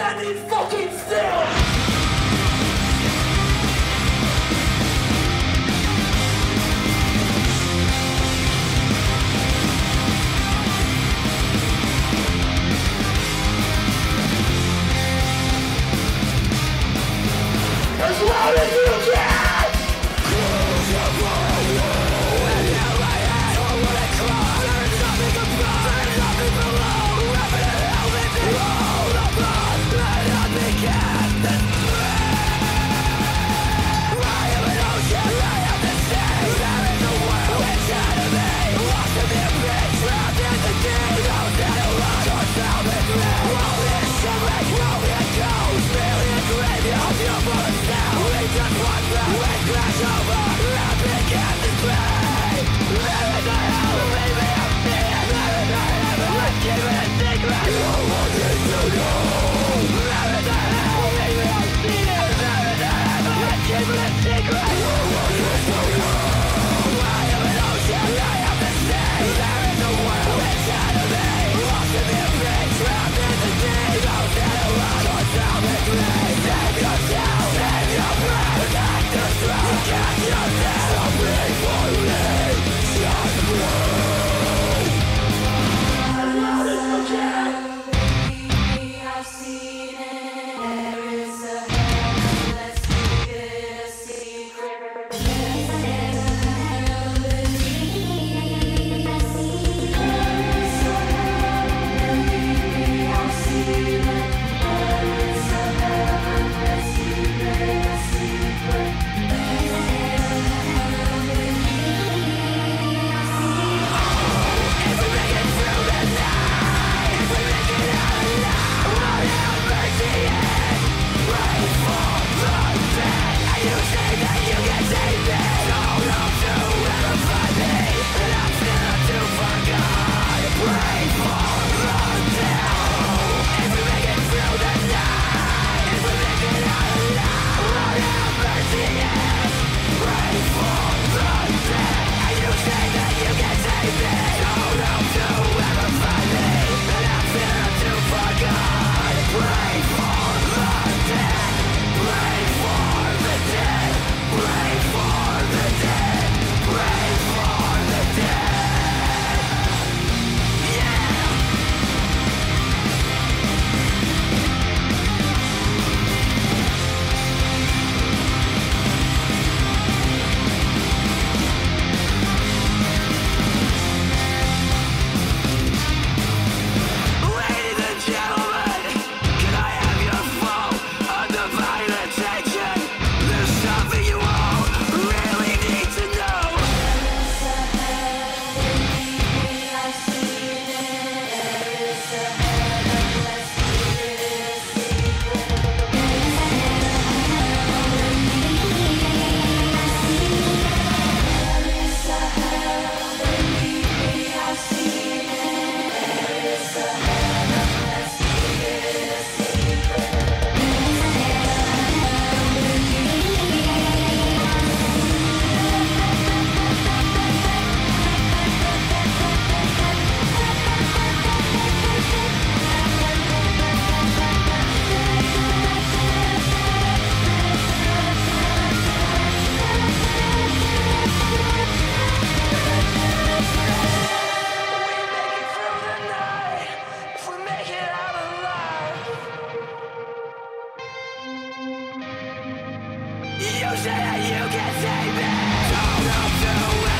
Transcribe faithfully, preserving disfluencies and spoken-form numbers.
standing fucking still. As loud as you can! Close your eyes and now my head on what I cry. There is nothing above, there is nothing below. Wrap it around me, below the blood. Let it begin this breath. I am an ocean, I am the sea. There is a world inside of me. Lost in the abyss, trapped in the deep. No satellite or salvage me. Roll me a shipwreck, roll me a ghost. Merely a graveyard, your bullets now. We just watch the wind crash over. Let me get this pain. There is a hell, leave me empty. There is a heaven, let's keep it a secret. No one needs to know. There is a hell, leave me empty. There is a heaven, let's keep it a secret. No one needs to know. I am an ocean, I am the sea. There is a world inside of me. Lost in the abyss, trapped in the deep. No satellite or salvage me. Save yourself, save your breath. Protect the strong, catch yourself. Something for me, shine through. As loud as you can. I've seen it. There is a heaven, let's keep it a secret. There is a heaven beneath. I've seen it. There is a heaven beneath. I've seen it. There is a heaven, let's keep it a secret. There is a heaven beneath. I've seen it. If we make it through the night, if we make it out alive, Lord have mercy and pray for the dead. And you say that you can save me. Don't know to ever find me, and I'm still too far gone. Pray for the dead. If we make it through the night, if we make it out alive, Lord have mercy and pray for the dead. And you say that you can save me. Don't know to ever find me, and I'm still too far gone. Pray for the dead. Pray for the dead. Pray for the dead. Pray for the dead. Yeah. Ladies and gentlemen, can I have your full undivided attention? There's something you all really need to know. There is a heaven beneath. I've seen it. There is a heaven, let's keep it a secret. There is a heaven beneath. I've seen it. There is a heaven beneath. I've seen it. There is a heaven, let's keep it a secret. There is a heaven We make it through the night if we make it out alive. You say that you can save me. Don't know to